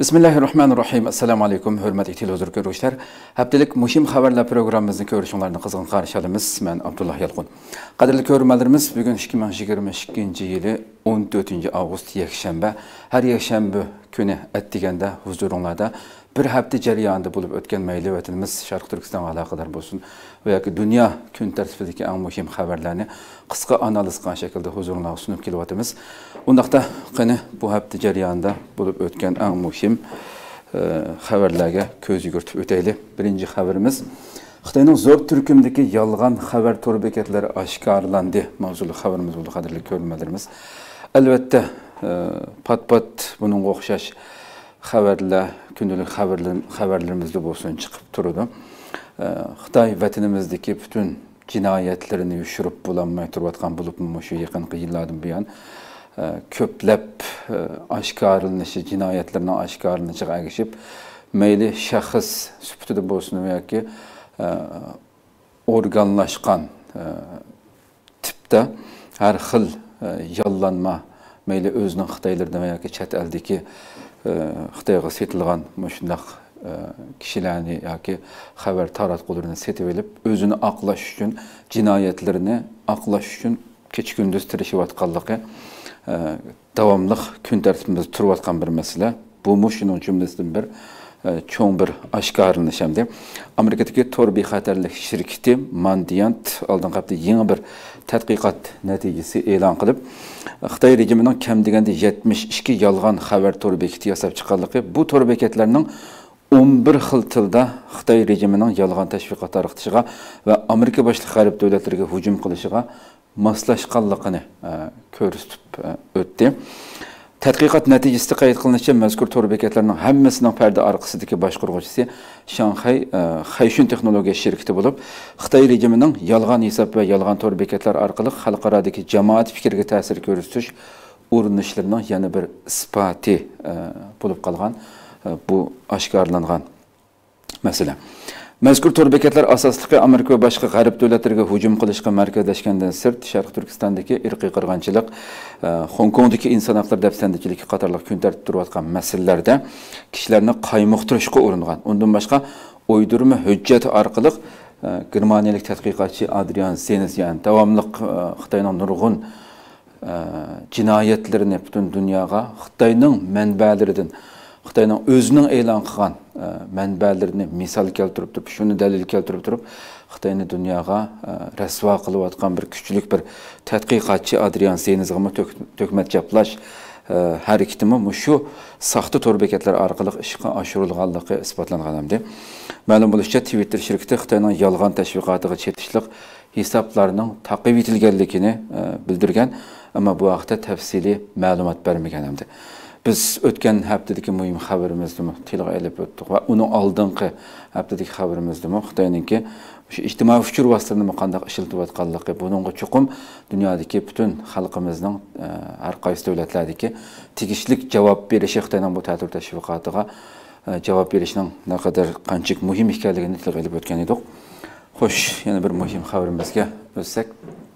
Bismillahirrahmanirrahim. Assalamu alaykum, hörmətli televizor görüşlər. Həftəlik mühim xəbərlər proqramımızın görüşünlərini qızğın qarşı alırıq. Mən Abdullah Yalqun. Qadirli görürmələrimiz, bugün 2022 yılı 14 avqust yekşənbə. Hər yekşənbə günü ətdigəndə huzurunlarda bir həftə cəryanında olub ötən məyli vətənimiz Şərq Türkistan əlaqədar olsun və ya ki dünya gün tərtibindəki ən mühim xəbərlərini qısqa analiz qan şəkildə huzuruna sunub kilvatımız. Ondaqda qəni bu həftə cəryanında olub ötən ən mühim xəbərlərə göz yugurtub ötəyli. Birinci xəbərimiz Xitayning zor türkümdəki yalğan xəbər tor bekatları aşkarlandı. Mavzulu xəbərimiz oldu, qadirli görürmələrimiz. Əlbəttə pat-pat bunun oxşaş xəbərlər, gündəlik xəbərlərimizdə olsun çıxıb durdu. Xitay vətənimizdəki bütün cinayətlərini yuşurup bulanmay turbatqan bulubmu şu yaxınqı yıllardan bu yan köpləb aşkarlanışı, cinayətlərinə aşkarlanışı əgişib meyli şəxs sübütüdə olsun və ya ki organlaşqan tipdə hər xil yallanma meyli özünün Xitaylardan və ya ki çət əldəki Xitayğa setilgan şundaq kişilərini yoki xəbər taratqularını setib elib özünü aqlaş üçün, cinayətlərini aqlaş üçün keç-gündüz tirişib atqanlığı davamlıq gün tərtibimizdə turub atqan bir məsələ. Bu şunun cümləsindən bir çoğun bir aşkarlanış hemdi. Amerikadakı tor bexatarlik şirketi Mandiant aldığın qabda yeni bir tədqiqat nəticəsi elan qılıb Xitay rejiminin kəm degəndə 72 yalğan xəbər tor bekati yasab çıxanlığı, bu tor bekatlarının 11 xil tildə Xitay rejiminin yalğan təşviqat tarixçığa və Amerika başlı qərb dövlətlərə hücum qilishigə maslaşqanlığını görüstüb ötdü. Tədqiqat nəticəsində qeyd qılınışca məzkur tor bekatlarının həmməsinin pərdə arxasındakı baş qurğucusu Şanxay Xayşun texnologiya şirkəti olub, Xitay rejiminin yalğan hesab və yalğan tor bekatlar arqılı xalqaradakı cəmaət fikirə təsir göstəriş uğrunuşlarının yana bir isbatı olub qalğan bu aşkarlanğan məsələ. Məzkur tor bekatlar asaslıqı Amerika və başqa qərb dövlətlərə hücum qilishqa mərkəzləşkəndən sırt Şərq Türkistandakı irqi qırğınçılıq, Hong Kongdakı insan haqları dəfsəndiciliki qatarlıq gün tərtib turub atqan məsələlərdə kişilərini qaymuqtırışqa uğrunğan. Ondan başqa uydurma hüccət arqılıq Germaniyalik tədqiqatçı Adrian Zenezyan davamlıq Xitayның nurgun cinayətlərini bütün dünyaga Xitayның mənbələrindən Xitayның özünün elan qılğan mənbələrini misal keltirib turub, şunu dəlil keltirib turub, Xitayni dünyaga rəsva qılıb atqan bir küçülük bir tədqiqatçı Adrian Zenezyan'a tökmət caplaş hərəkətimi şu saxta tor bekatlar arqılıq işqa aşırılğanlığı isbatlanğanamdı. Məlum buluşca Twitter şirkəti Xitayның yalğan təşviqatıga çetişlik hesablarının taqib etilganligini bildirgan, amma bu haqda təfsili məlumat verməyənamdı. Biz ötken həftədəki mühim xəbərimizdə tilgə elib ötdük və onun aldınqı həftədəki xəbərimizdə Xitayninki ictimai fikir vasitələrini qandaq işiltib atqanlığı, bununla çoxum dünyadakı bütün xalqımızın hər qaysı dövlətlərdəki tegishlik cavab verişi Xitayның bu tətil təşviqatıga cavab verişinin nə qədər qançıq mühim ikənligini tilgə elib ötken idik. Xoş, yana bir mühim xəbərimizə ötsək.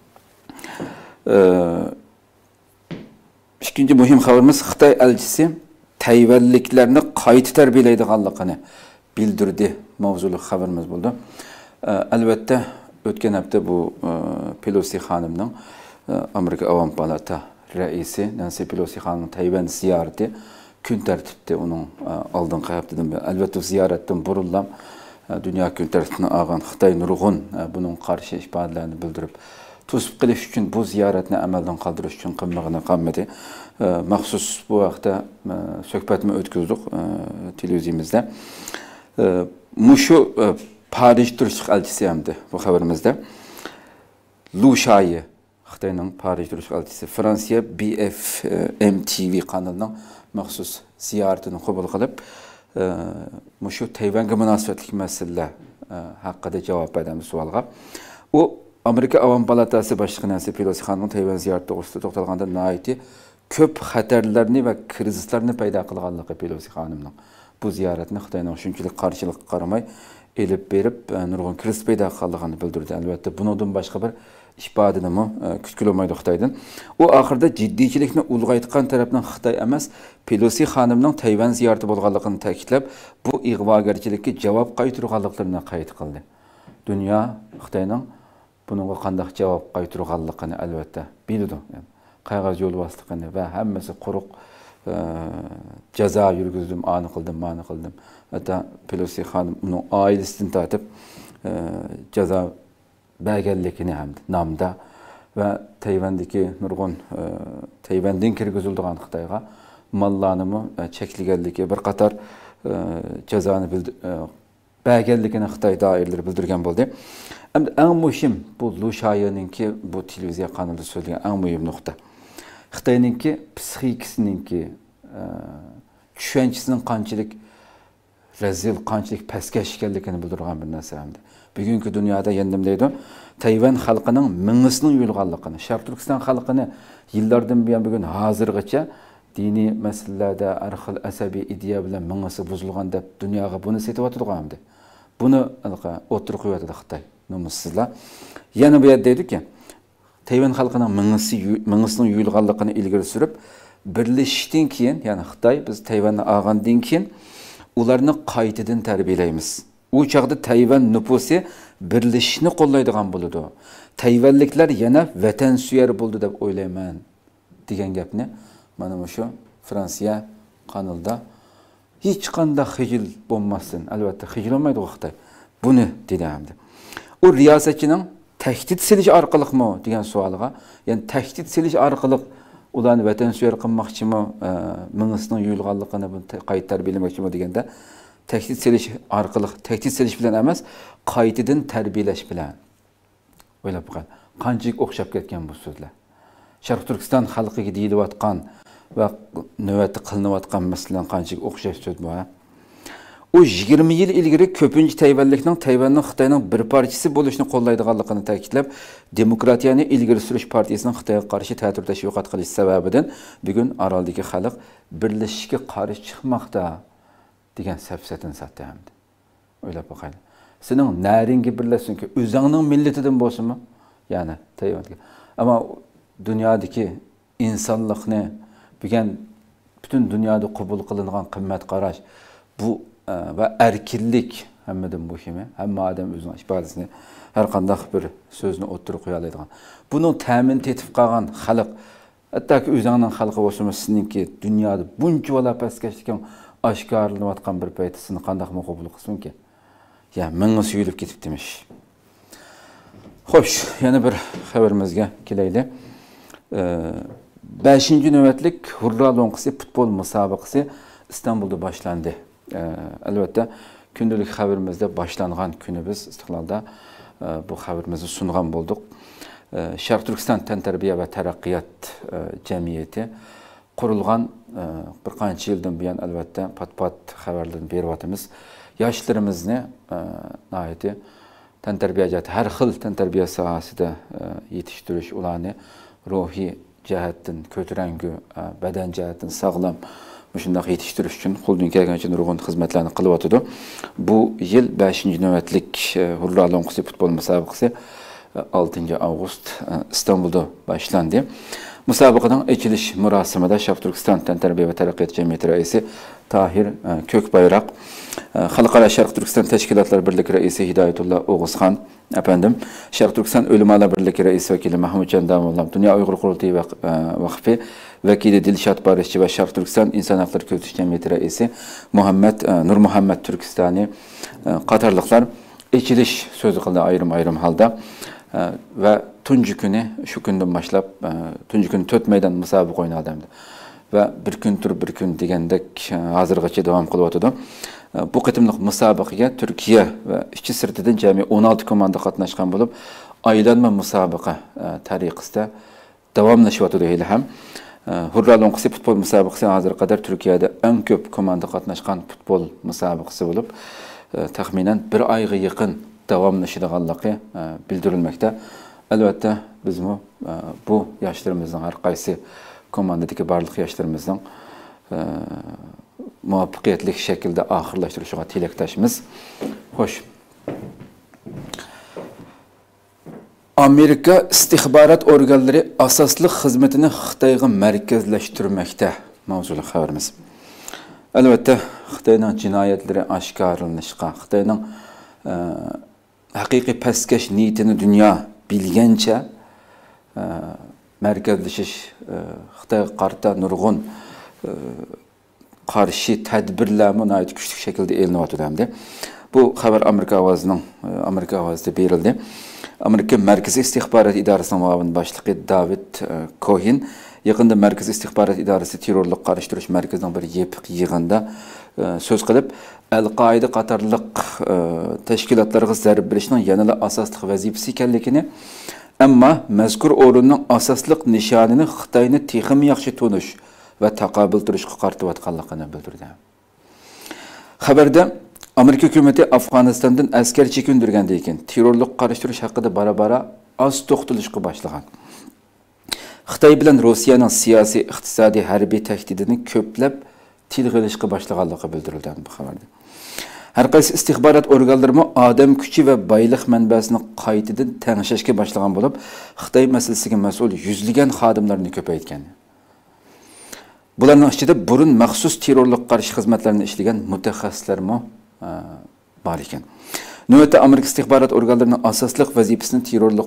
İkinci mühim xəbərimiz Xitay elçisi Tayvanliklərini qayta tərbiyələydiganlığını bildirdi. Mavzulu xəbərimiz oldu. Əlbəttə ötən həftə bu Pelosi xanımның Amerika Avam Palata rəisi Nancy Pelosi xanımның Tayvan ziyarəti gün tərtibdə onun aldınqı həftədən beri. Əlbəttə ziyarətdən burunlam dünya gün tərtibinə ağan Xitay nurgun bunun qarşı ifadələrini bildirib Tuzub qilish üçün bu ziyarətini əməldən qaldırış üçün qımmığını qammədi. Məxsus bu vaxtda söhbətimi ötküzdük televiziyimizdə. Muşu Paris turistlik elçisi həmdi bu xəbərimizdə. Lu Shayi, Xitayның Paris turistlik elçisi Fransiya BFM-TV kanalının məxsus ziyarətini qəbul qılıb, muşu Tayvanga münasibətlik məsələ haqqında cavab verdi sualğa. O Amerika Avam Palatası başlığı Nancy Pelosi xanımın Tayvan ziyarəti doğrusunda toxtalğanda naiti köp xətərlərini və krizislərini payda qılğanlığı Pelosi xanımның bu ziyarətini Xitayның şunçilik qarşılıq qaramay elib berib nurgun kriz payda qılğanlığını bildirdi. Əlbəttə bundan başqa bir ifodani kutkilamaydi Xitoydan. U oxirida jiddiychilikni ulg'aytgan tarafning Xitoy emas, Pelosi xonimning Tayvan ziyorati bo'lganligini ta'kidlab, bu ig'vogarchilikka javob qaytarganliklarini qayd qildi. Dunyo Xitoyning bunga qanday javob qaytarganligini albatta biladi. Yani qog'oz yo'l bostig'ini va hammasi quruq jazo yurgizdim, ani qildim. Hatta Pelosi xonim uning oilasidan tortib jazo berganligini ham namda va Tayvandagi nurg'un Tayvandan kirgizilgan Xitoyga mallarni cheklaganligi bir qator jazoni berganligini Xitoy doiralari bildirgan bo'ldi. Endi eng muhim bu Lu Shaoyiningki bu televiziya kanalida so'zlagan eng muhim nuqta. Xitoyninki psixikasininki tushunchasining qanchalik rezil, qanchalik pastkash ekanligini bildirgan bir narsa hamdi. Bugungi dunyoda yendim deydi, Tayvan xalqining mingisini yulganligini, Sharq Turkiston xalqini yillardan buyon bugun hozirgacha diniy masalalarda har xil asabiy ideya bilan mingisi buzilgan deb dunyoga buni setib o'tirganimdi. Buni o'tirib qo'yadi Xitoy. Nomussizlar. Yana bu yerda deydi ki, Tayvan xalqining mingisining yulganligini ilgari surib, birlashishdan keyin, ya'ni Xitoy biz Tayvanni olgandan keyin ularni qaytadan tarbiyalaymiz. U chaqda Tayvan nüfusi birlashishni qo'llaydigan bo'ladi. Tayvanliklar yana vatansuvar bo'ldi deb o'ylayman degan gapni mana shu Fransiya kanalida hech qanday xijil bo'lmasin. Albatta xijil olmaydi Xitoy. Buni dedimdi. O riyosatchining tahdid silish orqaliqmi degan savolga, ya'ni tahdid silish orqali ularni vatansuvar qilmoqchimi, mingisining yuyilganligini qayta tarbiyalamoqchimi deganda tahdid silish orqali, tahdid silish bilan emas, qaytadan tarbiyalash bilan. O'ylab qo'y. Qanchalik o'xshab ketgan bu so'zlar. Sharq Turkiston xalqiga deyilayotgan va navbatda qilinayotgan masalalar qanchalik o'xshash so'z bu. O 20 yil ilgari ko'pincha Tayvanlikning Tayvanning Xitoyning bir parchasi bo'lishni qo'llaydiganligini ta'kidlab, Demokratiyani ilgari surish partiyasining Xitoyga qarshi ta'tir tashviqot qilish sababidan bugun Oroldagi xalq birlashishga qarshi chiqmoqda degan safsatini satdi hamdi. O'ylab qo'ying. Sening naringi birlashsinki, o'zingning millatidan bo'lsinmi? Ya'ni Tayvanga. Ammo dunyodagi insonlikni bütün dunyoda qabul qilingan qimmat qarash bu ve erkinlik hammadan muhimi. Hamma odam o'zining ifodasini har qanday bir so'zni o'ttirib qo'ya oladigan. Buni ta'min etib qolgan xalq, hattoki o'zining xalqi bo'lsa, sizningki dunyoda buncha vala pastkash oshkorlanayotgan bir paytda sizni qanday qabul qilsinki? Ya mingis yuyilib ketib demiş. Xo'sh, yana bir xabarimizga kelaylik. 5. navbatlik Hurra Lo'nqisi futbol musobaqasi İstanbul'da başlandı. Albatta kundalik xabarimizda boshlangan kuni biz Istiqlolda bu xabarimizni sungan bo'ldik. Sharq Turkiston tantarbiya va taraqqiyot jamiyati qurilgan bir qancha yildan buyon albatta pat-pat xabarlarni beryapmiz. Yoshlarimizni nihoyatda tantarbiya har xil tantarbiya sohasida yetishtirish, ularni ruhiy jihatdan ko'tarangu, badan jihatdan sog'lom shunday yetishtirish uchun qo'ldan kelgancha nurg'un xizmatlarni qilib o'tadi. Bu yil 5. navbatlik Hurra Lo'nqisi futbol musobaqasi 6 avgust İstanbul'da başlandı. Musobaqaning ochilish marosimida Sharq Turkiston tantarbiya va taraqqiyot jamiyati raisi Tahir Ko'kbayroq, Xalqaro Sharq Turkiston tashkilotlar birligi raisi Hidoyatullo O'g'izxon efendim, Sharq Turkiston Ulamolar birligi raisi vakili Mahmudjon Damollam, Dunyo Uyg'ur qurultiyi vaqfi vakili Dilshod Barishchi va Sharq Turkiston inson haqlari ko'zitish jamiyati raisi Nurmuhammad Turkistoniy qatorliqlar ochilish so'zi qildi ayrim holda va tunji kuni shu kundan boshlab tunji kuni 4 maydon musobaqa o'ynadi va bir kun turib bir kun degandek hozirgacha davom qilib o'tadi. Bu qitimliq musobaqaga Turkiya va ichki sirtidan jami 16 komanda qatnashgan bo'lib, aylanma musobaqa tariqasida davomlashib o'tadi hali ham. Hurra Lo'nqisi futbol musobaqasi hozirga qadar Turkiyada eng ko'p komanda qatnashgan futbol musobaqasi bo'lib, taxminan 1 oyga yaqin davomlashadiganligi bildirilmoqda. Albatta biz bu yoshlarımızın har qaysi komandadagi barliq yoshlarımızın muvaffaqiyatli shaklda oxirlashtirishiga tilakdoshmiz. Xo'sh. Amerika istihbarat organları asaslı hizmetini Xitayga merkezleştirmekte mavzulu xabarimiz. Elbette Xitayning jinoyatlari oshkorlanishga, Xitayning haqiqiy pastkash niyatini dunyo bilgancha merkezleşish, Xitayga qarata nurg'un qarshi tadbirlar nihoyat kuchli shaklda elinyapti hamda. Bu xabar Amerika ovozida berildi. Amerika Merkezi İstihbarat İdarəsinin muavin başlığı David Cohen yaqında Merkezi İstihbarat İdarəsi terrorluq qarışdırış mərkəzinin bir yepiq yığında söz qilib, Al-Qaida qatarlıq təşkilatlarga zərb berishning yanada asaslıq vəzifəsi ekanligini, amma mazkur o'rinning asaslıq nishonini Xitoyni texim yaxshi tunish va taqobil turishga qaratayotganligini bildirdi. Xabarda Amerika hükümeti Afganistan'dan asker çekindirgandan keyin terrorluq qarışdırış haqida bara-bara az to'xtalishga başlagan. Xitoy bilan Rossiyaning siyosiy, iqtisodiy, harbiy tahdidini ko'plab tilga olishga boshlaganligi bildirildi bu xabarda. Har qaysi istihbarat organlari odam kuchi va boylik manbasini qaytadan tangshashga boshlagan bo'lib, Xitoy masalasiga mas'ul yuzlagan xodimlarni ko'paytgan. Bularning ichida burun maxsus terrorluq qarshi xizmatlarini ishlagan mutaxassislar var ekan. Növbətdə Amerika istihbarat organlarının asaslı vəzifəsini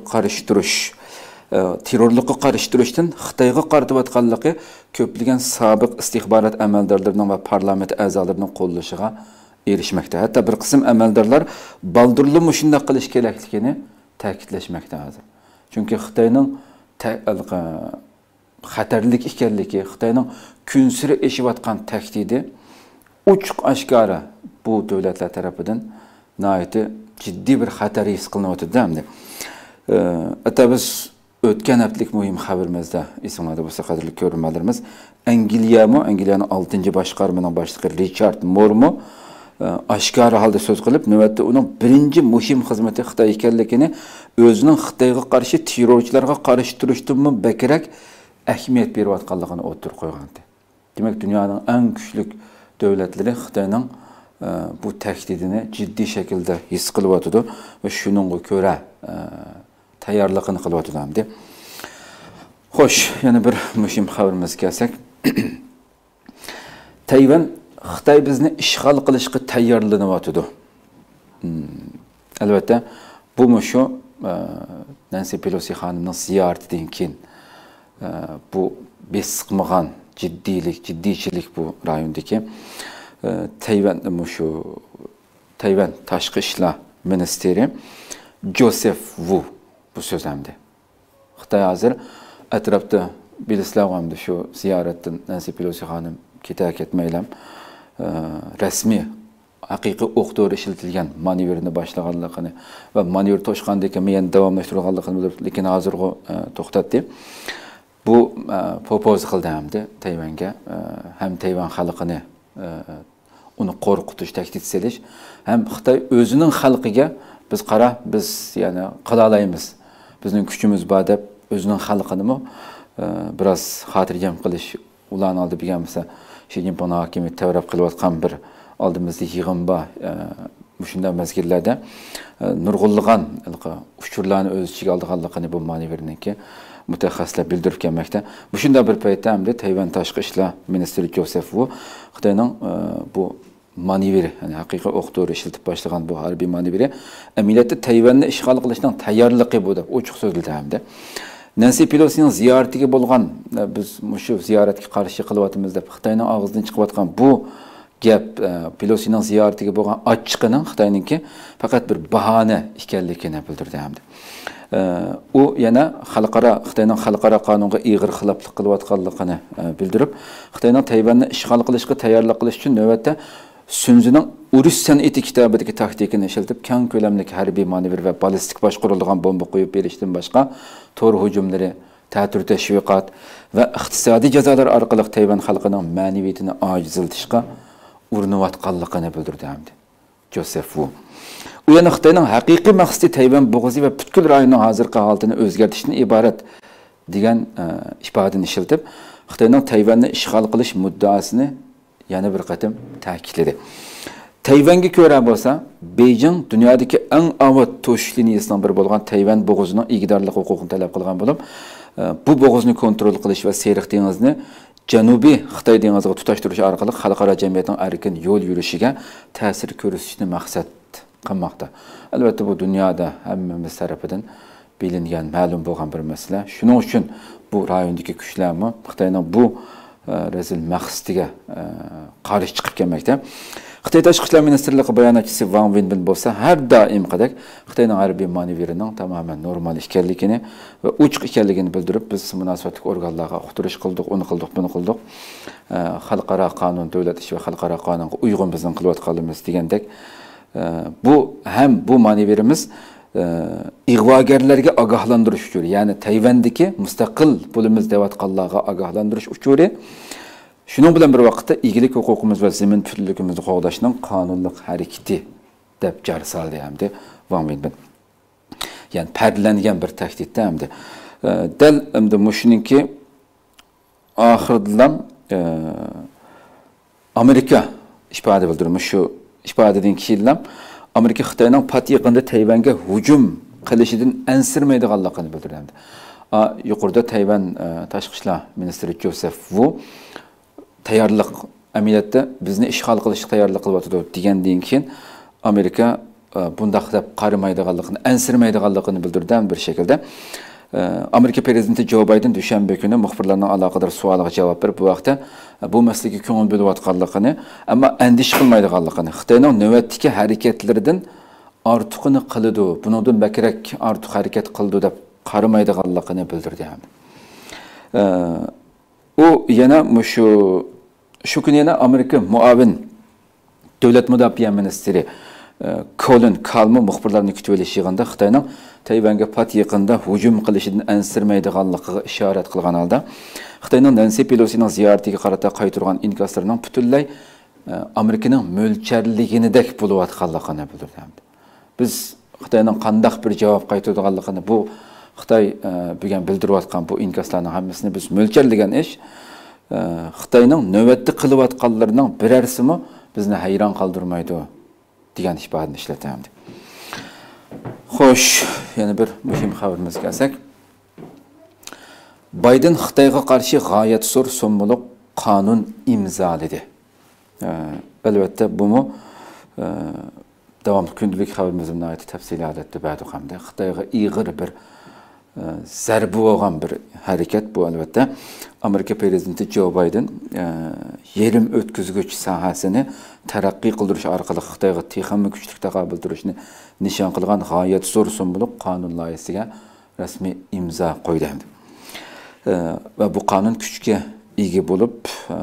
terrorluqqa qarışdırışdan Xitayga qaratıbatqanlığı köplügən sabiq istihbarat əməldarlarının və parlament əzalarının qollaşığa erişməkdə. Hətta bir qism əməldarlar baldırlı müşündaq qilish kerakligini ta'kidləşməkdə hazır. Çünki Xitayning xatarlik ekanligi, Xitayning kunsiri eşivatqan təhdidi uçuq aşkara bu devletler tarafından nihayet ciddi bir xatar his qilinayotdi hamda. Hatta biz o'tgan haftalik muhim xabarimizda esimlarda bo'lsa qadrli ko'rganlarimiz Angliyaning 6-boshqarmaning boshlig'i Richard Moore oshkora holda so'z qilib, navbatda uning birinchi muhim xizmati Xitoy ekanligini, o'zining Xitoyga qarshi terrorchilarga qarshi turishdan bakrak ahamiyat berayotganligini o'tirib qo'ygandi. Demak, dunyoning eng kuchli devletleri Xitoyning bu təhdidini ciddi şekilde his qılıbatıdı ve şununla göre tayarlığını qılıbatıdı hamdi. Xoş, yani bir mühim xabarimiz kelsek. Tayvan Xitoy bizni işğal qilishga tayyorlanyapti. Albatta, bu mushu Nancy Pelosi xonimning ziyaratidan keyin bu besiqmagan ciddiçilik bu rayondaki Tayvan Tashqi ishlar ministri Joseph Wu bu so'zlamdi. Xitoy hozir atrofda bilislavamdi shu ziyoratdan Nancy Pelosi xonim ketmaylam rasmiy haqiqiy o'q-dori ishlatilgan manevrini boshlaganligini va manevr to'shqandan keyin davomlashtirganligini bilib, lekin hozir to'xtatdi. Bu propoz qildi hamda Tayvanga ham Tayvan xalqini uni qo'rqitish, tahdid selish, ham Xitoy o'zining xalqiga biz yani qila olamiz. Bizning kuchimiz bor deb o'zining xalqini biroz xotirjam qilish, ularni oldi bilganmisa, Xi Jinping hokimiyat tavrab qilayotgan bir oldimizda yig'in bor. Shunday mezgillarda nurg'unlagan uchurlarni o'z ichiga olganligini bu manevrninki mutaxassislar bildirib kelmoqda. Bu shunday bir paytda hamda Tayvan tashqi ishlar ministri Joseph Wu Xitoyning bu manevri, yani haqiqiy o'q-dori ishlatib boshlagan bu harbiy manevri amaliyotda Tayvanni ishg'ol qilishning tayyorligi bu deb ochiq so'zladi hamda. Nancy Pelosining ziyoratiga bo'lgan biz shu ziyoratga qarshi qilyapmiz deb Xitoyning og'zidan chiqayotgan bu gap Pelosining ziyoratiga bo'lgan ochiqning Xitoyningki faqat bir bahona ekanligini bildirdi hamda. U yana Xitoyning xalqaro qonunga ig'ir xiloflik qilayotganligini bildirib, Xitoyning Tayvanni ishg'ol qilishga tayyorlik qilish uchun navbatda Sunzining urush san'ati kitobidagi taktikani ishlatib, keng ko'lamli harbiy manevr va ballistik boshqarilgan bomba qo'yib berishdan boshqa tor hujumlari, ta'tir tashviqot va iqtisodiy jazolar orqali Tayvan xalqining ma'naviyatini ojizlatishga urinayotganligini bildirdi hamda Joseph Wu. U yana Xitoyning haqiqiy maqsadi Tayvan bo'g'ozi va butkul rayonning hozirgi holatini o'zgartirishdan iborat degan ifodani ishlatib, Xitoyning Tayvanni ishg'ol qilish muddaosini yana bir qatim ta'kidladi. Tayvanga ko'ra bo'lsa, Beijing dunyodagi eng avval to'sish liniyasining biri bo'lgan Tayvan bo'g'izining egidorlik huquqini talab qilgan bo'lib, bu bo'g'izni kontrol qilish va Seriq dengizni Janubiy Xitoy dengiziga tutashtirish orqali xalqaro jamiyatning erkin yo'l yurishiga ta'sir ko'rsatishni maqsad qilmoqda. Albatta bu dunyoda hammamiz tarafidan bilingan, ma'lum bo'lgan bir masala. Shuning uchun bu rayondagi kuchlarmi Xitoyning bu rezil maqsadiga qarshi chiqib kelmoqda. Xitoy Tashqi ishlar ministrligi bayonotchisi Wang Wenbin bo'lsa, har doim qadar Xitoyning harbiy manevrining tamoman normal ekanligini va uchiq ekanligini bildirib, biz munosabatli organlarga uqtirish qildik, uni qildik, buni qildik. Xalqaro qonun, davlat ishi va xalqaro qonunga uyg'un bizning qilayotganimiz degandek, bu manevrimiz ig'vogarlarga ogohlantirish uchun, ya'ni Tayvandagi mustaqil bo'limiz deyotganlarga ogohlantirish uchun, shuning bilan bir vaqtda egilik huquqimiz va zamin puturligimizni qo'g'dashning qonunliq harakati deb jar soldi hamda Wang Wenbin. Ya'ni parlangan bir tahdidda hamda dal hamda mushuninki oxirdan Amerika ifoda bildirmiş shu ifodadan keyin Amerika Xitoyning pat yaqinda Tayvanga hujum qilishidan ansirmaydiganligini bildirdi. Yuqorida Tayvan tashqi ishlar ministri Joseph Wu tayyorlik amaliyotda bizni ishg'ol qilishga tayyorlik qilyapti degandan keyin Amerika bundaq deb qaramaydiganligini, ansirmaydiganligini bildirdi bir shaklda. Amerika prezidenti Joe Biden dushanba kuni muxbirlarning aloqador savoliga javob berib, bu vaqtda bu masalaga ko'ngil bo'layotganligini, ammo andish qilmaydiganligini, Xitoyning navbatdagi harakatlaridan ortiqini qiladi, bundan bakrak ortiq harakat qildi deb qaramaydiganligini bildirdi. U yana shu kuni yana Amerika muavin davlat mudofaa ministri Colin Kalmo muxbirlarni kutib olish yig'inida Xitoyning Tayvanga pat yaqinda hujum qilishidan ansirmaydiganligiga ishorat qilgan holda, Xitoyning Nancy Pelosining ziyoratiga qarata qaytirgan inkaslarining butunlay Amerikaning mo'lcharliginidek bo'layotganligini bildirdi. Biz Xitoyning qandaq bir javob qaytaradiganligini, bu Xitoy bugun bildirayotgan bu inkaslarning hammasini biz mo'lcharlagan ish, Xitoyning navbatda qilayotganlarining birarsimi bizni hayron qoldirmaydi degan ifodani ishlatamdi. Xo'sh, yana bir muhim xabarimizga kelsak, Biden Xitoyga qarshi g'oyat zo'r so'mliq qonun imzoladi. Albatta bu davomli kundalik xabarimizning aytib tafsilotida ba'zi hamda Xitoyga ig'ir bir zarbi bo'lgan bir harakat bu albatta. Amerika prezidenti Joe Biden yerim o'tkazgich sohasini taraqqiy qildirish orqali Xitoyga texnik kuchlik taqobil turishni nishon qilgan g'oyat zo'r so'mliq qonun loyihasiga rasmiy imzo qo'ydi. Va bu qonun kuchga ega bo'lib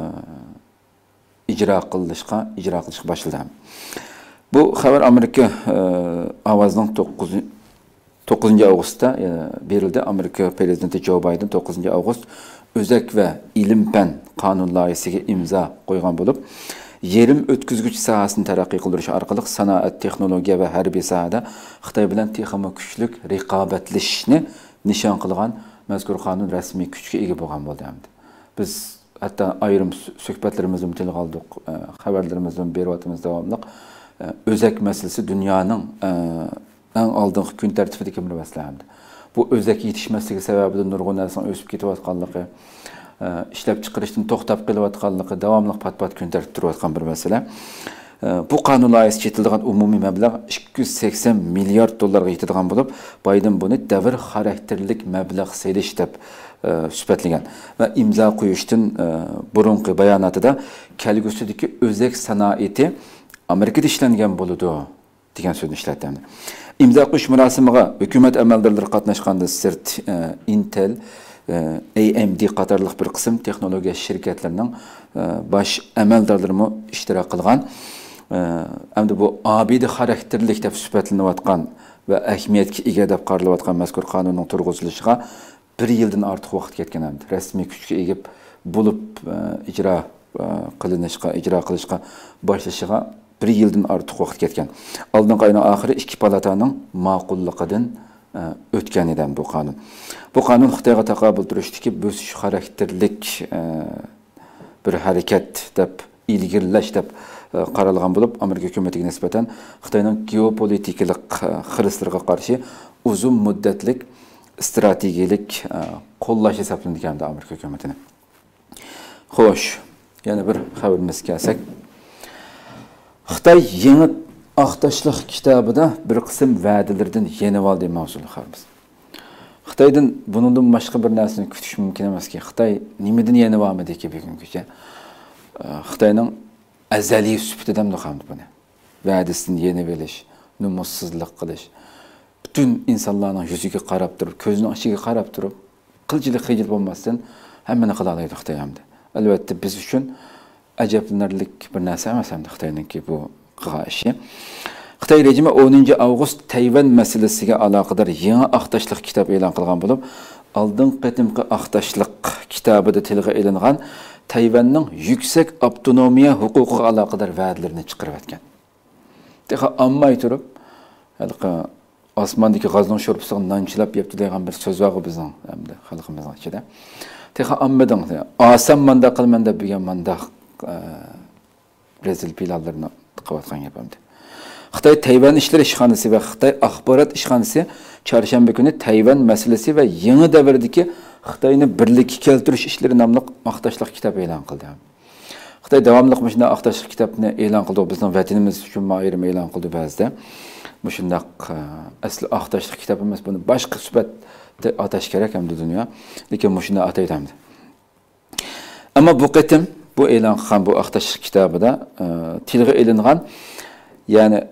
ijro qilishga boshladi. Bu xabar Amerika ovozining 9 avgustda berildi. Amerika prezidenti Joe Biden 9 avgust o'zak va ilm-fan qonun loyihasiga imzo qo'ygan bo'lib, yerim o'tkazgich sohasini taraqqiy qildirish orqali sanoat, texnologiya va harbiy sohada Xitoy bilan texnik kuchlik raqobatlashishni nishon qilgan mazkur qonun rasmiy kuchga ega bo'lgan bo'ldi. Biz hatto ayrim suhbatlarimizni tilga oldik, xabarlarimizni beryapmiz davomli. O'zak masalasi dunyoning eng oldingi kun tartibidagi bir masala. Bu o'zak yetishmasligi sababidan nurg'un narsaning o'sib ketayotganligi, ishlab chiqarishdan to'xtab qolayotganligi davomli pat-pat kun tartibda turayotgan bir masala. Bu qonun loyihasi chetilgan umumiy mablag' 280 milliard dollarga yetadigan bo'lib, Biden buni davr xarakterlik mablag' selish deb sifatlagan va imzo qo'yishdan burungi bayonotida kelgusidagi o'zak sanoati Amerikada ishlangan bo'ladi degan so'zni ishlatdi. İmza qo'yish murosimiga hukumat amaldorlari qatnashganda sirt Intel, AMD qatorliq bir qism texnologiya shirkatlarining bosh amaldorlari ishtirok qilgan. Hamda bu abidi xarakterlik deb sifatlanayotgan va ahamiyatga ega deb qaralayotgan mazkur qonunning turg'izilishiga 1 yildan ortiq vaqt ketgan hamda rasmiy kuchga ega bo'lib ijro qilishga boshlashiga 1 yildan ortiq vaqt ketgan. Oldingi oyning oxiri 2 palataning ma'qulligidan o'tgan edi bu qonun. Bu qonun Xitoyga taqobil turishdagi bo'sish xarakterlik bir harakat deb ilgirlash deb qaralgan bo'lib, Amerika hukumatiga nisbatan Xitoyning geopolitikalik xiristlarga qarshi uzun muddatlik strategik qo'llash hisoblangan Amerika hukumatini. Xo'sh, yana bir xabarimiz kelsak, Xitoy yangi aqtashliq kitobida bir qism va'dalardan yenib oldi mavzuli xabarimiz. Xitoydan bundan boshqa bir narsani kutish mumkin emaski. Xitoy nimadan yenib olmadiki bugungacha? Xitoyning azaliy sifatidan hamd buni. Va'dasini yenib olish, numussizlik qilish, bütün insanların yüzüge qarab turib, ko'zining ichiga qarab turib, qilchilik qiyil bo'lmasdan hammani qila oladi Xitoy hamda. Albatta biz uchun ajablanarlik bir narsa emas hamda Xitoyninki bu qilgan ishi. Xitoy rejimi 10 avgust Tayvan masalasiga aloqador yangi aqtashliq kitob e'lon qilgan bo'lib, oldin qatimqi aqtashliq kitobida tilga ilingan Tayvanning yuksak avtonomiya huquqiga aloqador va'dalarini chiqarib o'tgan. Deha ammay turib, osmondagi g'azning sho'rpisiga nanchilab yeb degan bir so'z var bizning hamda xalqimizning ichida. Teha ammadan osam manda qilman deb degan manda rezil pilallarni qilayotgan gapimdi. Xitoy Tayvan ishlar ishxonasi va Xitoy axborot ishxonasi chorshanba kuni Tayvan masalasi va yangi davrdagi Xitoyni birlikka keltirish ishlari nomli aqtashliq kitob e'lon qildi. Xitoy davomli shunday aqtashliq kitobni e'lon qildi. Bizning vatanimiz uchun ayrim e'lon qildi ba'zida. Bu shunday asli aqtashliq kitob emas, buni boshqa sifatda atash kerak hamda dunyo. Lekin bu shunday ataydi hamda. Ammo bu qatim bu e'lon qilgan bu aqtashliq kitobida tilga ilingan, ya'ni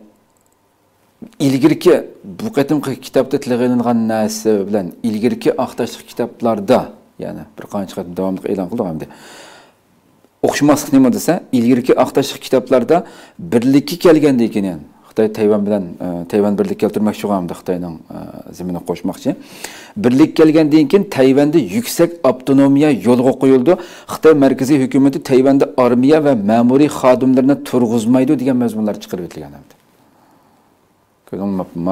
ilgirki bu qatimqi kitobda tilga ilingan narsa bilan ilgirki aqtashliq kitoblarda, ya'ni bir qancha qatim davomli e'lon qildi hamda. O'xshamaslik nima desa, ilgirki aqtashliq kitoblarda birlikka kelgandan keyin, ya'ni Xitoy Tayvan bilan Tayvan birlik keltirmoqchi bo'lganda Xitoyning zemini qo'shmoqchi. Birlik kelgandan keyin Tayvanda yuksak avtonomiya yo'lga qo'yildi. Xitoy markaziy hukumati Tayvanda armiya va ma'muriy xodimlarni turg'izmaydi degan mazmunlar chiqarib o'tilgan hamda. Ko'ringizmi,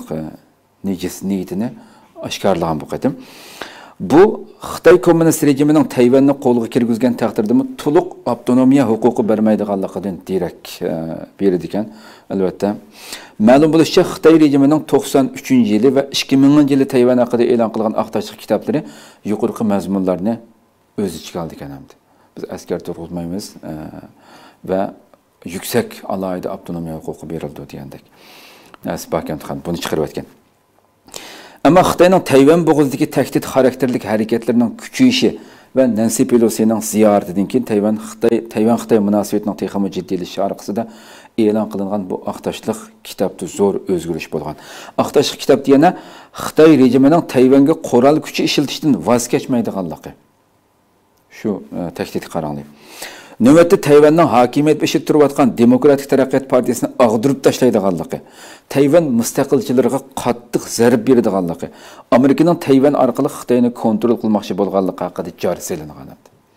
niyatini oshkorlagan bu qatim. Bu Xitoy kommunist rejimining Tayvanni qo'lga kirgizgan taqdirda to'liq avtonomiya huquqi bermaydiganligidan derak berdi ekan. Albatta, ma'lum bo'lishicha, Xitoy rejimining 93-yili va 2000-yili Tayvan haqida e'lon qilgan aqtashliq kitoblari yuqorqi mazmunlarni o'z ichiga oldi ekan hamda. Biz askar turg'izmaymiz va yuksak alohida avtonomiya huquqi berildi degandek. Nasbakan buni chiqarib o'tgan. Ammo Xitoyning Tayvan bo'g'izidagi tahdid xarakterlik harakatlarining kuchayishi va Nancy Pelosining ziyaratidan keyin Tayvan-Xitoy munosabatining texnik jiddiylashishi orqasida e'lon qilingan bu aqtashliq kitobda zo'r o'zgarish bo'lgan. Aqtashliq kitobda yana Xitoy rejimining Tayvanga qurol kuchi ishlatishdan voz kechmaydiganligi. Shu tahdid qarangli. Növbətdə Tayvanның hakimiyyət beşib turuyotgan Demokratik Taraqqiyat Partiyasını ağdırıb taşlaydiganligi, Tayvan müstaqilchilarga qattiq zarb beradiganligi, Amerikaning Tayvan orqali Xitoyni kontrol qilmoqchi bo'lganligi haqida jari selingan.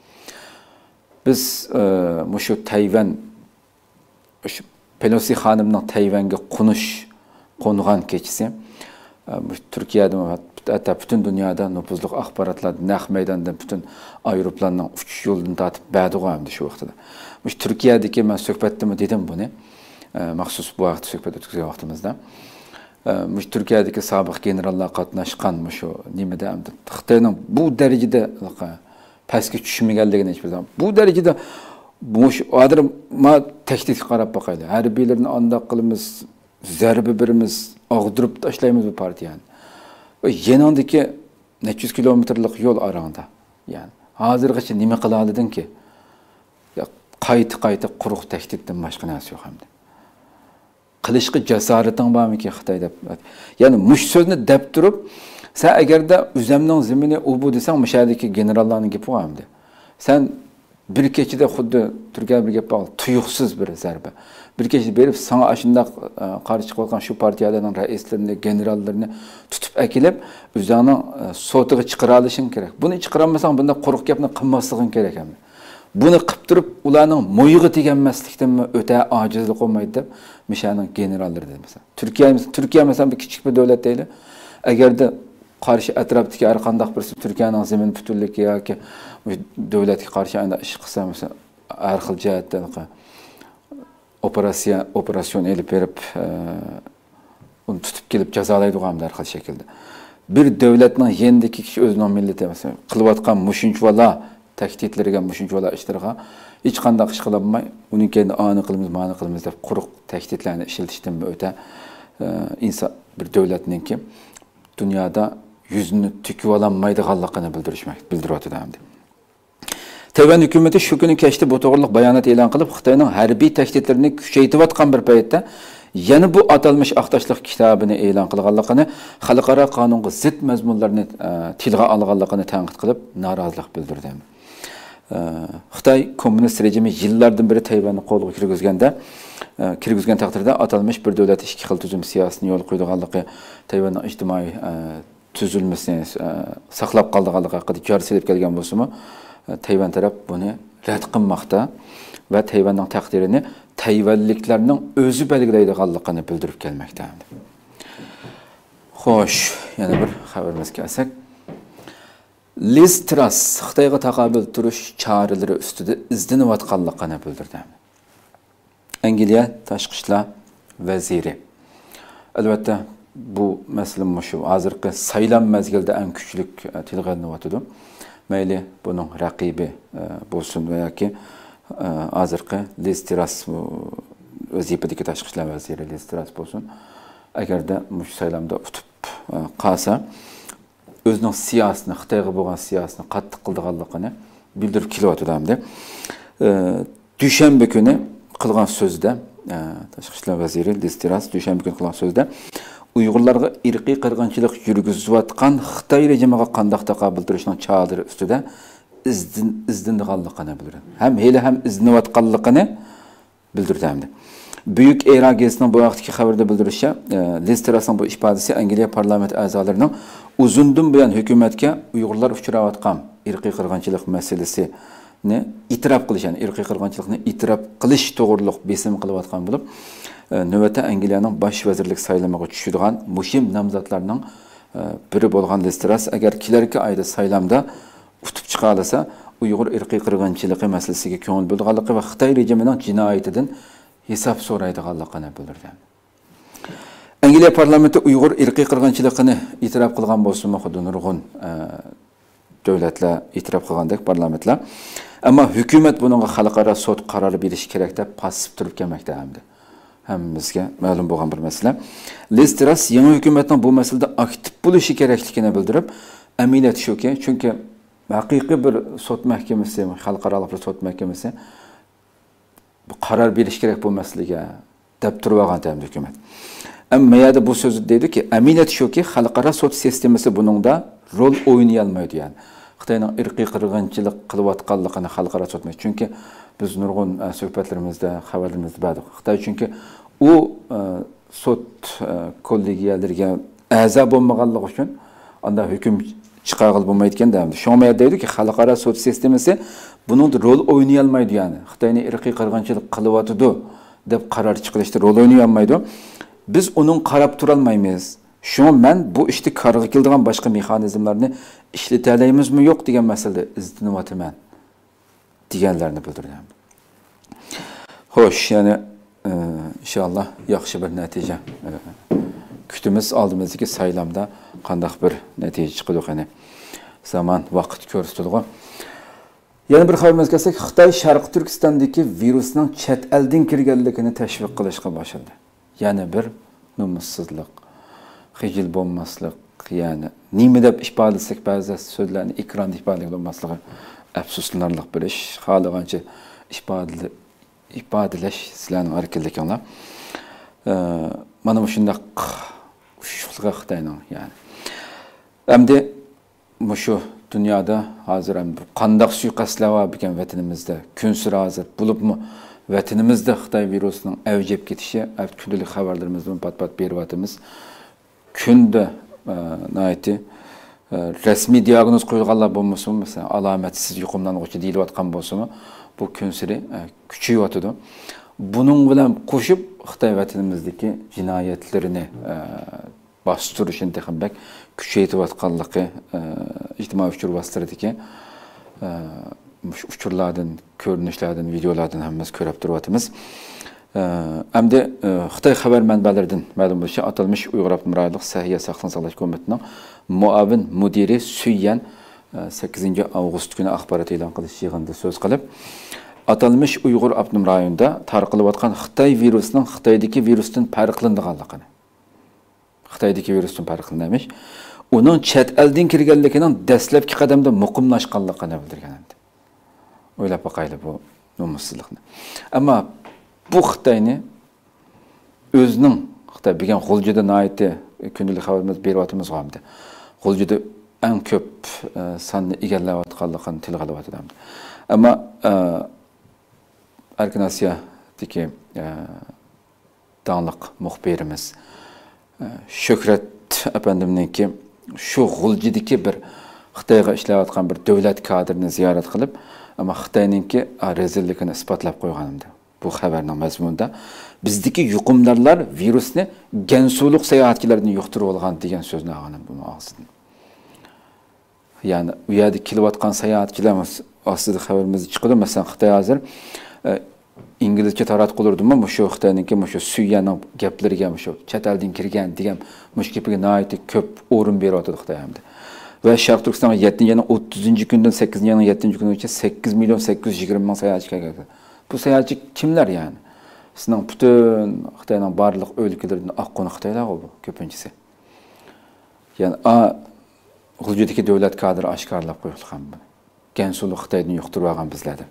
Biz shu Tayvan Pelosi xonimning Tayvanga qo'ngan kechisi Türkiyədə hatta bütün dünyada nüfuzlu axbaratlar naq meydandan bütün aeroplanның uçuş yolunu tatib bədiğamdı şu vaxtda. Türkiyədəki mən söhbətdimi dedim bunu. Məxsus bu vaxt söhbət ötküzən vaxtımızda. Türkiyədəki sabiq generallar qatnaşqan şu nimədə Xitoyning bu dərəcədə pəskə düşməyənligini heç bir zaman. Bu dərəcədə bu adırma təhdid qarab baxaylı. Hərbilərini andaq qılımız, zərbi birimiz ağdırıb taşlayımız bu partiyani. Yanındaki 300 kilometrlik yol aranda. Yani hazırgacha nima qila olding ki? Qayta quruq tahdiddan boshqa narsa yo'q hamda. Qilishga jasorating bormi-ki Xitoyda? Ya'ni mush so'zni deb turib, sen agarda o'zimning zimini u bu desang, mushadagi generallarning gapi hamda. Sen bir kechida xuddi Turkiya bir gap bor, tuyuqsiz bir zarba. Bir kechida berib, sana ashunda qarshi qo'ygan shu partiyalarning raislarini, generallarini tutib akilib, o'zining sotiga chiqara olishing kerak. Buni chiqara olmasang, bunda quruq gapni qilmasliging kerak hamda. Buni qilib turib, ularning mo'yiga teganmaslikdan o'ta ojizlik qolmaydi deb mishaning generallari dedi mesela. Turkiya mesela bir kichik bir davlat deydi. Agarda qarshi atrofdagi har qanday birisi Turkiyaning zamin butunligi yoki davlatga qarshi anda ish qilsa, mesela har xil jihatdan operasyon elib berib, uni tutib kelib jazolaydigan har xil shaklda. Bir davlatning yendiki kishi o'zining millati masalan qilayotgan mushunchvala taktiklariga, mushunchvala ishlarga hech qanday ish qilolmay, uning keyin ani qilamiz, ma'ni qilamiz deb quruq tahdidlarni ishlatishdan o'ta inson bir davlatninki dunyoda yuzini tikib ololmaydiganligini bildiryapti hamda. Tayvan hukumati shu kuni kechda bu to'g'riliq bayonot e'lon qilib, Xitoyning harbiy tahdidlarini kuchaytirayotgan bir paytda yana bu atalmış aqtashlik kitobini e'lon qilganligini, xalqaro qonunga zid mazmunlarni tilga olganligini tanqid qilib, norozilik bildirdi. Xitoy kommunist rejimi yillardan beri Tayvanni qo'lga kirgizgan taqdirda atalmış bir davlat ikki xil tuzum siyosatini yo'l qo'yganligi, Tayvanning ijtimoiy tuzilmasini saqlab qolganligi haqida jar silib kelgan bo'lsa-mu, Tayvan taraf buni rad qilmoqda va Tayvanning taqdirini Tayvanliklarning o'zi belgilaydiganligini bildirib kelmoqda. Xo'sh, yana bir xabarimizga kelsak, Liz Truss Xitoyga taqobil turish choralari ustida izlanayotganligini bildirdi. Angliya tashqi ishlar vaziri. Albatta bu masala shu hozirgi saylan mazgilida eng kuchli tilg'anayotdi. Mayli bunun raqibi bo'lsin va yoki hozirgi Liz Truss vazifadagi tashqi ishlar vaziri Liz Truss bo'lsin, agarda mush saylamda utib qolsa, o'zining siyosatini, Xitoyga bo'lgan siyosatini qattiq qildiganligini bildirib kelyapti hamda. Dushanba kuni qilgan so'zida tashqi ishlar vaziri Liz Truss dushanba kuni qilgan so'zida Uyg'urlarga irqiy qirg'inchilik yurgizayotgan Xitoy rejimiga qanday taqobil turishning choralari ustida izlanganligini bildirdi. Ham izlanayotganligini bildirdi hamda. Buyuk Era gezitining bu vaqtdagi xabarda bildirishicha, Liz Trussning bu ifodasi Angliya parlament a'zolarining uzundan buyon hukumatga Uyg'urlar uchrayotgan irqiy qirg'inchilik masalasini e'tirof qilish, ya'ni irqiy qirg'inchilikni e'tirof qilish to'g'riliq besim qilayotgan bo'lib, navbatda Angliyaning bosh vazirlik saylamiga tushadigan muhim nomzodlarning biri bo'lgan Liz Truss agar kelarki oyda saylamda utib chiqa olsa, Uyg'ur irqiy qirg'inchiligi masalasiga ko'ngil bo'lganligi va Xitoy rejimining jinoyatidan hisob so'raydiganligini bildirdi. Angliya parlamenti Uyg'ur irqiy qirg'inchiligini e'tirof qilgan bo'lsa-mu, xuddi nurg'un davlatlar e'tirof qilgandek parlamentlar, ammo hukumat buningga xalqaro sud qarori berish kerak deb passiv turib kelmoqda hamda. Hammamizga ma'lum bo'lgan bir masala. Liz Truss yangi hukumatning bu masalada aktiv bo'lishi kerakligini bildirib, aminat shuki, chunki haqiqiy bir sud mahkamasi, xalqaro bir sud mahkamasi bu qaror berish kerak bu masalaga deb turib olgan hukumat. Ammo yana bu so'z deydi-ki, aminat shuki, xalqaro sud sistemasi buningda rol o'ynay olmaydi, ya'ni Xitoyning irqiy qirg'inchilik qilayotganligini xalqaro sud, chunki biz nurg'un suhbatlarimizda, xabarlarimizda bildik. Xitoy chunki u sud kollegiyalariga a'zo bo'lmaganligi uchun unda hukm chiqarib bo'lmayotganda hamda. Shomiyat deydi-ki, xalqaro sud sistemasi buning rol o'ynay olmaydi, ya'ni Xitoyning irqiy qirg'inchilik qilyotdi deb qaror chiqarishda rol o'ynay olmaydi. Biz uning qarab tura olmaymiz. Şunu men bu işte kargı kildiğen başka mekanizmlerini işletebiliriz mi yok diyen meselede izleniyotiman diyenlerini bildirdim. Hoş, yani inşallah yaxşı bir netice kütümüz aldığımızdaki saylamda qandaq bir netice çıkıyor, yani zaman vakit görüstülüğü. Yani bir haberimiz gelsek, Xitoy Sharq Turkistondagi virusning chet eldan kirganligini tashviq qilishga boshladi. Yani bir numussizlik, xijil bo'lmaslik, yani nima deb ifodalasak ba'zi so'zlarni ekranda ifodalay olmasligi afsuslanarli bir ish. Xohlagancha ifodalash sizlarning erkinliginglar. Mana shunday ushliq Xitoyning, yani. Endi shu dünyada hazır qandaq suiqasdlar var ekan vatanimizda, kunsir hozir bo'libmi vatanimizda Xitoy virusining avjib ketishi kundalik xabarlarimizdan pat-pat beryapmiz. Kunda nayti rasmiy diagnoz qo'yilganlar bo'lmasa, mesela alomatsiz yuqumlanuvchi deyilayotgan bo'lsa-mu, bu kunsiri kuchayotdi. Buning bilan qo'shib Xitoy vatanimizdagi jinoyatlarini bastırış intihambek küçeytiyotganligi ijtimoiy uchur bastırdiki uçurlardan, ko'rinishlardan, videolardan hammamiz ko'rib turyapmiz. Endi Xitoy xabar manbalaridan ma'lum bo'lishicha, atalmış Uyg'ur Abnuraylik Sahiyya Saqlanma saqlash komitetining muavin mudiri Suyyan 8 avgust kuni axborot e'lon qilish yig'inida so'z qilib, atalmış Uyg'ur Abnum rayonida tarqalayotgan Xitoy virusining Xitoydagi virusdan farqlanadiganligini, Xitoydagi virusdan farqlanamish, uning chet eldan kirganligining dastlabki qadamda muqimlashganligini bildirgan endi. O'ylab boqaylik bu nomussizlikni. Ammo bu Xitoyni o'zining Xitoy bilgan G'uljida naiti kundalik xabarimiz beryapmiz hamda. G'uljida eng ko'p sonni egallayotganligini tilga olyapti. Ammo Erkin Asiya'daki dağınlıq muhbirimiz Şöhret efendimninki şu G'uljidagi bir Xitoyga ishlayotgan bir davlat kadrini ziyorat qilib, ammo Xitoyninki rezilligini isbotlab qo'yganimda. Bu xabarning mazmunida bizdagi yuqumdorlar virusni Gansulik sayohatchilardan yuqtirib olgan degan so'zni olganim buni og'zidan. Ya'ni u yerda kelayotgan sayohatchilarimiz ostida xabarimiz chiqdi. Masalan, Xitoy hozir İngilizce taratqılırdımı şu Xitoyninki şu Suyyanning gaplariga şu chet eldan kirgan degan mush gapiga nihoyatda ko'p o'rin beryapti Xitoy hamda. Ve Sharq Turkistonga 7-yilning 30-kundan 8-yilning 7-kunigacha 8.820.000 sayohatchi kelgan. Bu sayohatchi kimlar yani? Sizning butun Xitoyning barliq o'lkalaridan oqqon Xitoylar bu ko'pinchisi. Yani G'uljidagi davlat kadri oshkorlab qo'yilgan bu. Gansulik Xitoydan yuqtirib olgan bizlarda.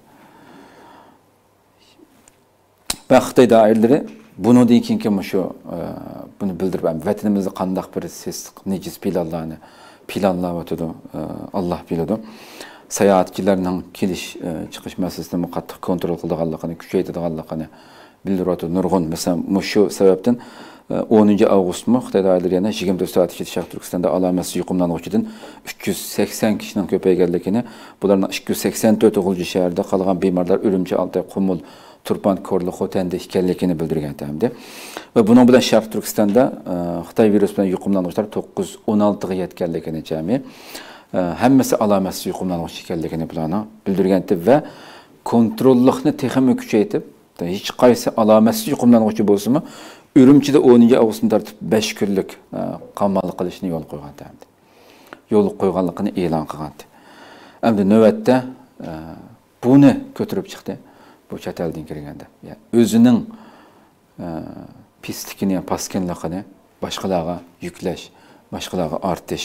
Ve Xitoy doiralari bunu deyken ki bunu bildirib, vatanimizda qandaq bir necis planlarni planlayotdi. Allah biladi. Sayohatchilarning kelish chiqish masalasini qattiq kontrol qiladiganligini, kuchaytiradiganligini bildiryapti. Nurg'un mesela shu sababdan 10 avgustmi Xitoy doiralari yana 24 soat ichida Sharq Turkistonda alomatsiz yuqumlanuvchidan 380 kishining ko'payganligini, bularning 284 G'ulji shahrida qolgan bemorlar Urumchi, Altay, Qumul, Turpan, Korli, Xotanda ekanligini bildirgan hamda. Va buning bilan Sharq Turkistonda Xitoy virusi bilan yuqumlanuvchilar 916 ga yetganligini jami hammasi alomatsiz yuqumlanuvchi ekanligini bilan bildirgan va kontrollikni texnik kuchaytirib, hech qaysi alomatsiz yuqumlanuvchi bo'lsa-mu, Urumchida 10 avgustdan tortib 5 kunlik qamal qilishni yo'l qo'ygan hamda. Yo'l qo'yganligini e'lon qilgan. Endi navbatda buni ko'tarib chiqdi. Bu chet eldan kirganda. Yani o'zining pislikini, paskinligini boshqalarga yuklash, boshqalarga ortish,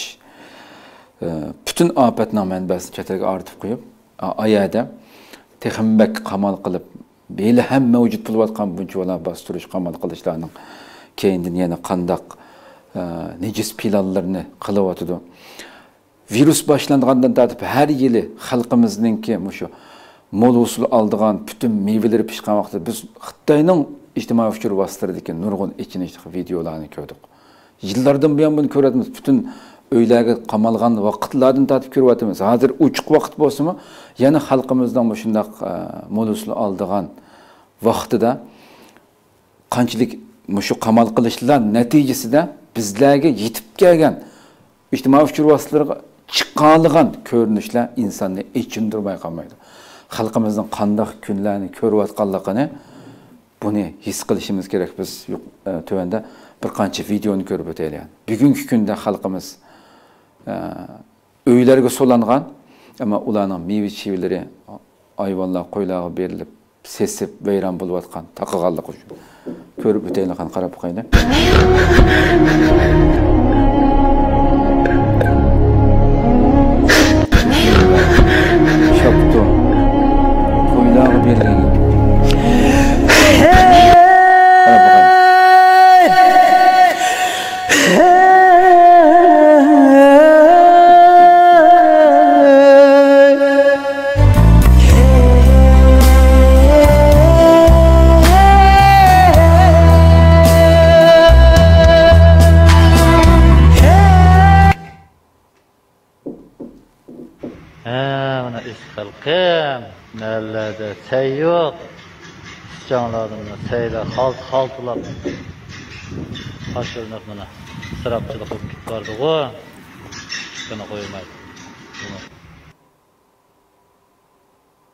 bütün ofatning manbasi chet elga ortib qo'yib, ayada texmbak qamal qilib, beli ham mavjud bo'layotgan bunchalar bostirish, qamal qilishlarning keyindan yana qandaq necis planlarni qilyotdi. Virus boshlangandan tortib har yili xalqimizningki shu mol usul aldığan bütün meyveleri pişkan vaxtda biz Xitoyning ijtimoiy uchur vositalaridagi nurg'un ichinishli videolarni ko'rdik. Yillardan buyon buni ko'ryapmiz. Bütün uylarga qamalgan vaqtlardan tortib ko'ryapmiz. Hozir uchiq vaqt bo'lsa-mu, yana xalqimizdan shundaq mol usul aldığan vaqtida qanchalik shu qamal qilishlar natijasida bizlarga yetib kelgan ijtimoiy uchur vositalariga chiqqanligan ko'rinishlar insonni ichindirmay qolmaydi. Xalqimizning qandaq kunlarni ko'rayotganligini buni his qilishimiz kerak. Biz tövende bir qancha videoni ko'rib o'taylik. Bugungi kunda xalqimiz uylarga so'langan, ammo ularning meva-chevalari hayvonlar, qo'ylarga berilib, sesib, vayron bo'layotgan, taqig'anlik uchun ko'rib o'taylik, qarab qo'yaylik. Şapto. Qo'ylarga berilgan. Mana isqalqim, nallada çay yo'q. Canlarımla seyler haltılar. Haşırınıp mana sırapçılık olub gitbardı o. Buna koyulmaydı.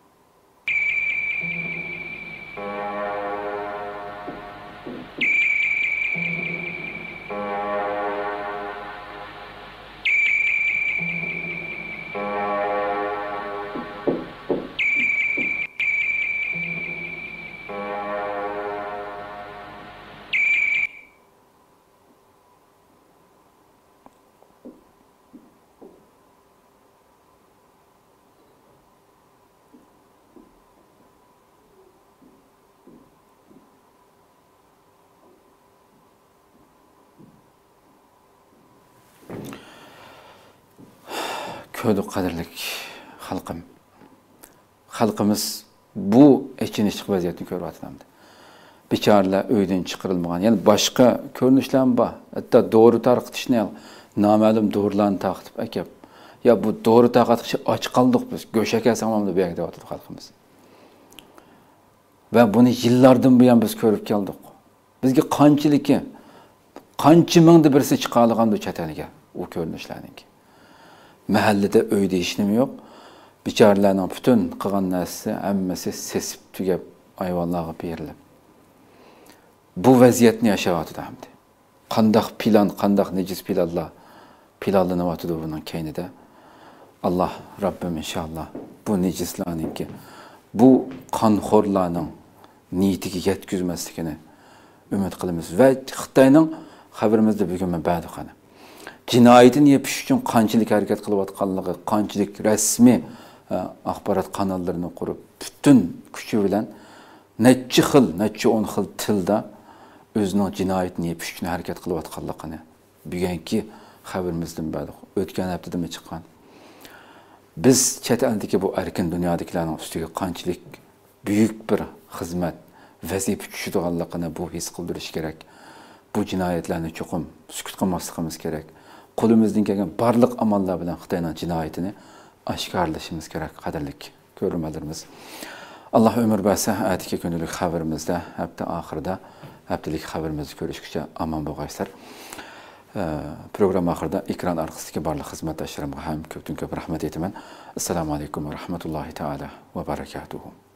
Köylük qadirlik xalqim. Xalqimiz bu echinishli vaziyatni ko'ryapti. Bicharalar uydan chiqarilmagan. Yani başka ko'rinishlar bor. Hatto doğru tarqitishni, noma'lum doğrularni taqtib akab. Ya bu doğru tarqatishni och qoldik biz. Go'shak yasamamda bu yerda deyapti xalqimiz. Va buni yillardan buyon biz ko'rib keldik. Bizga qancha mingda birisi chiqadigan bu chet elga u ko'rinishlarning. Mahallada uy deyishim yo'q. Bicharalarning butun qilgan narsasi hammasi sesib tugab ayvonlarga berilib. Bu vaziyatni yashayapti hamdi. Qandaq plan, qandaq nejiz planlar planlanyapti bunun keynida. Allah Rabbim inşallah bu nejizlarninki, bu qonxo'rlarning niyatiga yetkazmasligini umid qilamiz. Va Xitoyning xabarimizda bugun ba'di qani. Jinoyatni yepish uchun qanchalik harakat qilayotganligi, qanchalik rasmiy axborot kanallarini qurib, bütün kuchi bilan necha 10 xil tilda o'zining jinoyatni yepish uchun harakat qilayotganligini bugungi xabarimizdan ba'di o'tgan haftada chiqqan. Biz chet eldagi bu erkin dunyodikilarning ustiga qanchalik büyük bir xizmat, vazifa tushadiganligini bu his qildirish kerak. Bu jinoyatlarni cho'qim sukut qilmasligimiz kerak. Qo'limizdan kelgan barliq amallar bilan Xitoyning jinoyatini oshkorlashimiz kerak, qadrli ko'ruvchilarimiz. Allah ömür berse, atiki günlük xabarimizda, hafta oxirida haftalik xabarimizni ko'rishguncha aman bo'lgaysizlar. Program oxirida ekran orqasidagi barliq xizmatdoshlarimga ham ko'pdan ko'p rahmat aytaman. Assalomu alaykum va rahmatullohi taala va barakatuh.